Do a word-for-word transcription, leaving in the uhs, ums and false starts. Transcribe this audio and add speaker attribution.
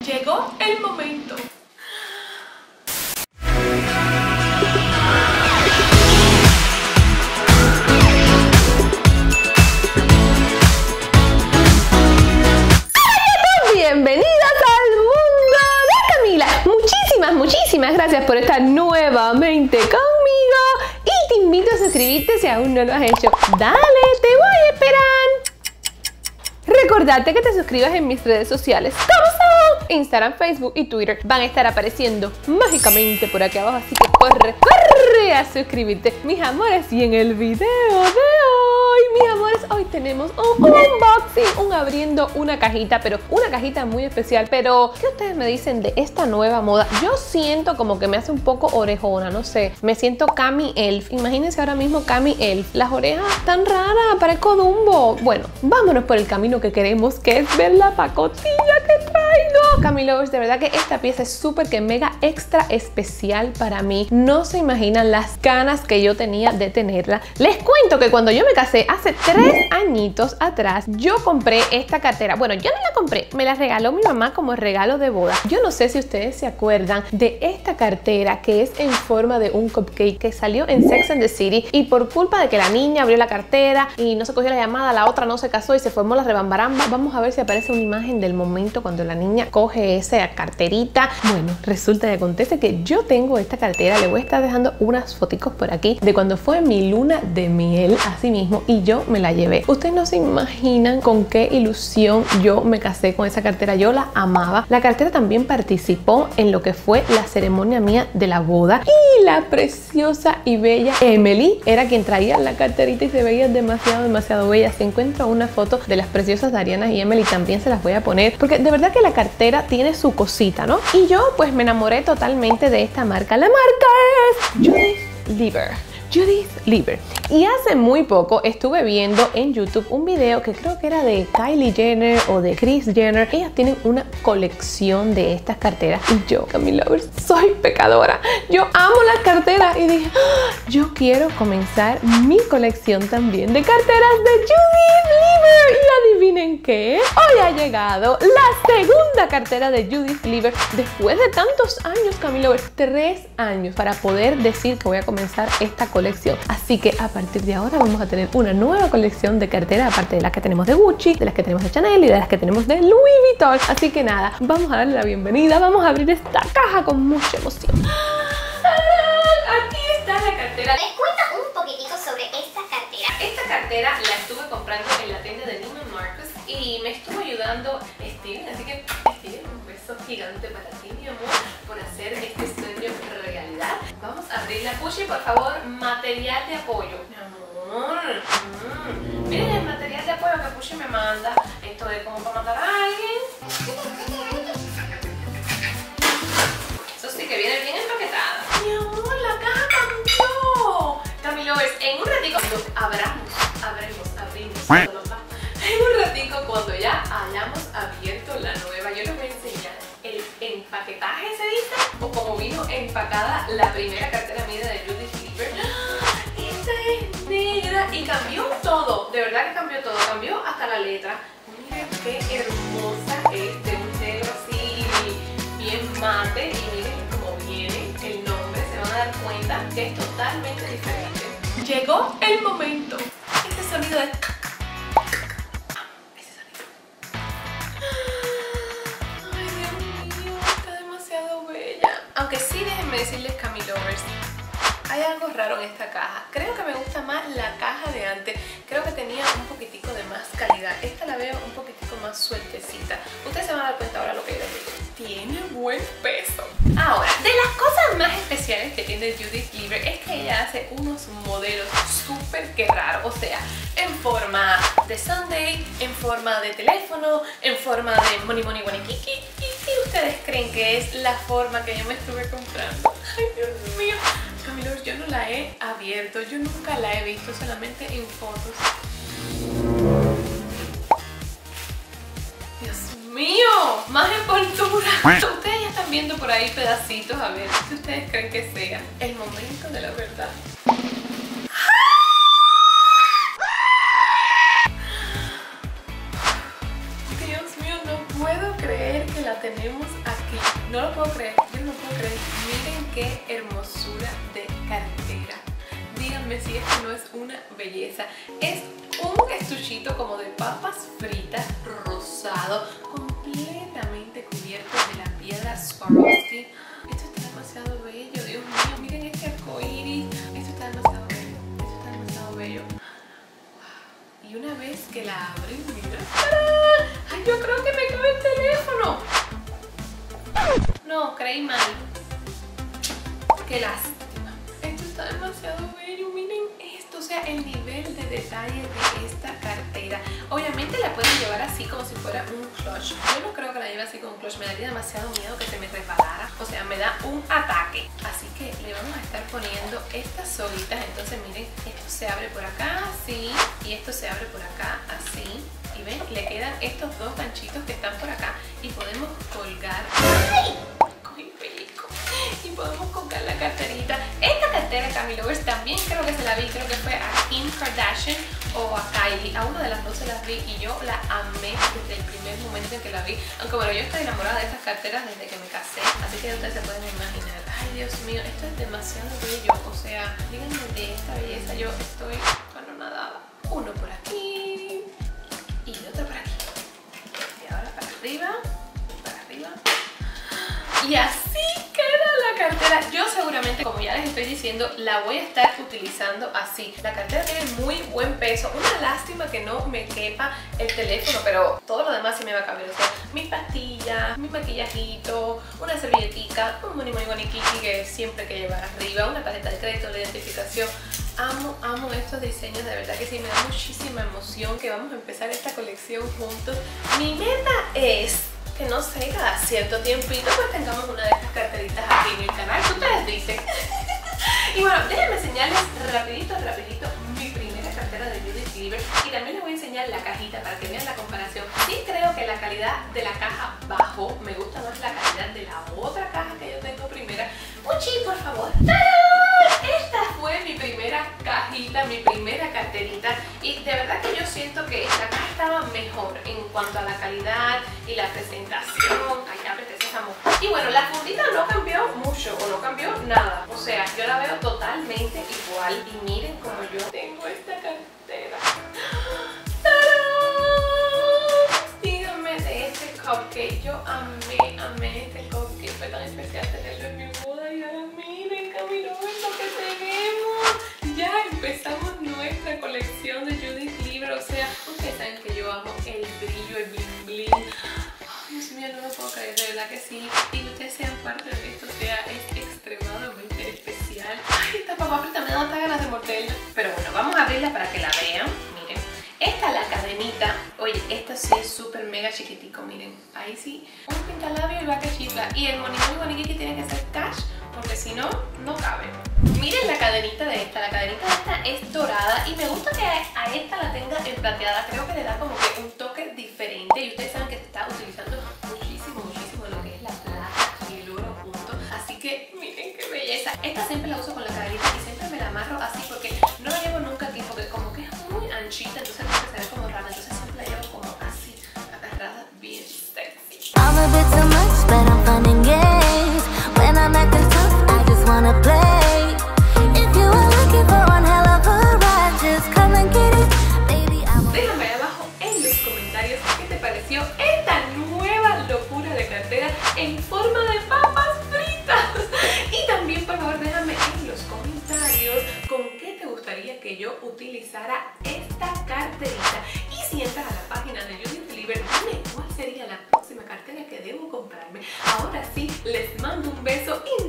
Speaker 1: Llegó el momento.
Speaker 2: Bienvenidos al mundo de Camila. Muchísimas, muchísimas gracias por estar nuevamente conmigo. Y te invito a suscribirte si aún no lo has hecho. Dale, te voy a esperar. Recordarte que te suscribas en mis redes sociales. ¿Cómo son? Instagram, Facebook y Twitter van a estar apareciendo mágicamente por aquí abajo. Así que corre, corre a suscribirte, mis amores. Y en el video de hoy, mis amores, hoy tenemos un unboxing, un abriendo una cajita, pero una cajita muy especial. Pero, ¿qué ustedes me dicen de esta nueva moda? Yo siento como que me hace un poco orejona, no sé. Me siento Cami Elf. Imagínense ahora mismo Cami Elf. Las orejas tan raras, parezco Dumbo. Bueno, vámonos por el camino que queremos, que es ver la pacotilla que traigo. Cami Lovers, de verdad que esta pieza es súper que mega extra especial para mí. No se imaginan las ganas que yo tenía de tenerla. Les cuento que cuando yo me casé hace tres añitos atrás, yo compré esta cartera. Bueno, yo no la compré, me la regaló mi mamá como regalo de boda. Yo no sé si ustedes se acuerdan de esta cartera que es en forma de un cupcake, que salió en Sex and the City, y por culpa de que la niña abrió la cartera y no se cogió la llamada, la otra no se casó y se formó la rebambaramba. Vamos a ver si aparece una imagen del momento cuando la niña coge esa carterita. Bueno, resulta y acontece que yo tengo esta cartera. Le voy a estar dejando unas foticos por aquí de cuando fue mi luna de miel, así mismo, y yo me la llevé. Ustedes no se imaginan con qué ilusión yo me casé con esa cartera. Yo la amaba. La cartera también participó en lo que fue la ceremonia mía de la boda, y la preciosa y bella Emily era quien traía la carterita y se veía demasiado, demasiado bella. Se encuentra una foto de las preciosas Dariana y Emily, también se las voy a poner porque de verdad que la cartera tiene su cosita, ¿no? Y yo pues me enamoré totalmente de esta marca. La marca es Judith Leiber. Judith Leiber. Y hace muy poco estuve viendo en YouTube un video que creo que era de Kylie Jenner o de Kris Jenner. Ellas tienen una colección de estas carteras y yo, Camila Lovers, soy pecadora. Yo amo las carteras y dije, ¡ah! Yo quiero comenzar mi colección también de carteras de Judith Leiber. Y adivinen qué, hoy ha llegado la segunda cartera de Judith Leiber después de tantos años, Camila Lovers, tres años para poder decir que voy a comenzar esta colección. Así que a partir de ahora vamos a tener una nueva colección de carteras, aparte de las que tenemos de Gucci, de las que tenemos de Chanel y de las que tenemos de Louis Vuitton. Así que nada, vamos a darle la bienvenida, vamos a abrir esta caja con mucha emoción.
Speaker 1: Aquí está la cartera.
Speaker 3: Les cuento un poquitico sobre esta cartera.
Speaker 1: Esta cartera la estuve comprando en la tienda de Neiman Marcus y me estuvo ayudando Steven, así que Steven, un beso gigante para ti, mi amor, por hacer este sueño realidad. Vamos a abrir la Pushi, por favor, material de apoyo. Mi amor, mm. Miren el material de apoyo que Pushi me manda. Esto es como para matar a alguien. Eso sí que viene bien empaquetada. Mi amor, la caja cambió. Camila Lovers, en un ratito cuando abramos, abremos, abrimos, en un ratito cuando ya hayamos abierto la nueva, yo les voy a enseñar el empaquetaje, se dice, o como vino empacada la primera cartera mía de Judith Leiber. Esta es negra y cambió todo, de verdad que cambió todo, cambió hasta la letra. Miren qué hermosa es, de un negro así bien mate, y miren cómo viene el nombre, se van a dar cuenta que es totalmente diferente. Llegó el momento. Este sonido de... Aunque sí, déjenme decirles, Camila Lovers, hay algo raro en esta caja. Creo que me gusta más la caja de antes. Creo que tenía un poquitico de más calidad. Esta la veo un poquitico más sueltecita. Ustedes se van a dar cuenta ahora lo que yo digo. Tiene buen peso. Ahora, de las cosas más especiales que tiene Judith Leiber es que ella hace unos modelos súper que raros. O sea, en forma de Sunday, en forma de teléfono, en forma de money money money kiki. ¿Y ustedes creen que es la forma que yo me estuve comprando? Ay, Dios mío. Camila, yo no la he abierto, yo nunca la he visto, solamente en fotos. Dios mío, más envoltura. Ustedes ya están viendo por ahí pedacitos, a ver si ustedes creen que sea el momento de la verdad. Dios mío, no puedo creer que la tenemos aquí. No lo puedo creer, yo no lo puedo creer. Miren qué hermosura de cartera. Díganme si esto no es una belleza. Es un estuchito como de papas fritas rosado, completamente cubierto de la piedra Swarovski. Esto está demasiado bello, Dios mío, miren este arcoíris. Esto está demasiado bello, esto está demasiado bello. Y una vez que la abren, mira. ¡Tarán! ¡Ay, yo creo que me cabe el teléfono! No, creí mal. Qué lástima. Esto está demasiado bello, miren esto, o sea, el nivel de detalle de esta cartera. Obviamente la pueden llevar así como si fuera un clutch. Yo no creo que la lleve así como un clutch, me daría demasiado miedo que se me resbalara. O sea, me da un ataque. Así que le vamos a estar poniendo estas solitas. Entonces miren, esto se abre por acá así y esto se abre por acá así. Y ven, le quedan estos dos ganchitos que están por acá y podemos colgar. ¡Ay! Cogí pellizco. Y podemos colgar la carterita. Esta cartera, Cami Lovers, también creo que se la vi, creo que fue a Kim Kardashian o a Kylie. A una de las dos se las vi y yo la amé desde el primer momento en que la vi. Aunque bueno, yo estoy enamorada de estas carteras desde que me casé, así que ustedes se pueden imaginar. Ay, Dios mío, esto es demasiado bello. O sea, díganme de esta belleza, yo estoy anonadada. Uno por aquí y otro por aquí. Y ahora para arriba, para arriba. Y así queda la cartera. Yo seguramente, como ya les estoy diciendo, la voy a estar utilizando así. La cartera tiene muy buen peso. Una lástima que no me quepa el teléfono, pero todo lo demás sí me va a caber. O sea, mis pastillas, mi maquillajito, una servilletica, un money money money kiki que siempre hay que llevar arriba, una tarjeta de crédito, la identificación. Amo, amo estos diseños, de verdad que sí, me da muchísima emoción que vamos a empezar esta colección juntos. Mi meta es que no sé, cada cierto tiempito pues tengamos una de estas carteritas aquí en el canal, que ustedes dicen. Y bueno, déjenme enseñarles rapidito, rapidito mi primera cartera de Judith Cleaver y también les voy a enseñar la cajita para que vean la comparación. Sí creo que la calidad de la caja bajó, me gusta más la calidad de la otra caja que yo tengo primera. Puchi, por favor. ¡Tarán! Esta fue mi primera cajita, mi primera carterita y de verdad que yo siento que la caja estaba mejor en cuanto a la calidad y la presentación. Ay, ábrete sésamo. Y bueno, la fundita no cambió mucho o no cambió nada. O sea, yo la veo totalmente igual y miren como yo tengo esta cartera. ¡Tarán! Díganme de este cupcake. Yo amé, amé este cupcake. Fue tan especial tenerlo en mi boda y ahora miren, Camilo, es lo que tenemos. Ya empezamos nuestra colección de Judith Cleaver. O sea, ustedes saben que yo amo el brillo, el bling bling. Oh, Dios mío, no me puedo creer, de verdad que sí. Y que ustedes sean parte de esto, o sea, es extremadamente especial. Ay, esta papa frita me da hasta ganas de morderla. Pero bueno, vamos a abrirla para que la vean. Miren, esta es la cadenita. Oye, esta sí es súper mega chiquitico, miren. Ahí sí, un pintalabio y va que chifla. Y el monito y boniqui tiene que ser cash, porque si no, no cabe. Miren la cadenita de esta, la cadenita de esta es dorada y me gusta que a esta la tenga en plateada, creo que le da como que un toque diferente y ustedes saben que se está utilizando muchísimo, muchísimo lo que es la plata y el oro juntos, así que miren qué belleza. Esta siempre la uso con la cadenita y siempre me la amarro así porque no la llevo nunca aquí porque como que es muy anchita, entonces creo que se ve como rara, entonces siempre la llevo como así, agarrada bien sexy.
Speaker 4: I'm a bit too much, but I'm fun and games. When I'm acting tough, I just wanna play. If you are looking for one hell of a ride, just come and get it, baby. I'm
Speaker 1: Déjame ahí abajo en los comentarios qué te pareció esta nueva locura de cartera en forma de papas fritas. Y también, por favor, déjame en los comentarios con qué te gustaría que yo utilizara esta carterita. Y si entras a la página de Judith Cleaver, dime cuál sería la próxima cartera que debo comprarme. Ahora sí, les mando un beso y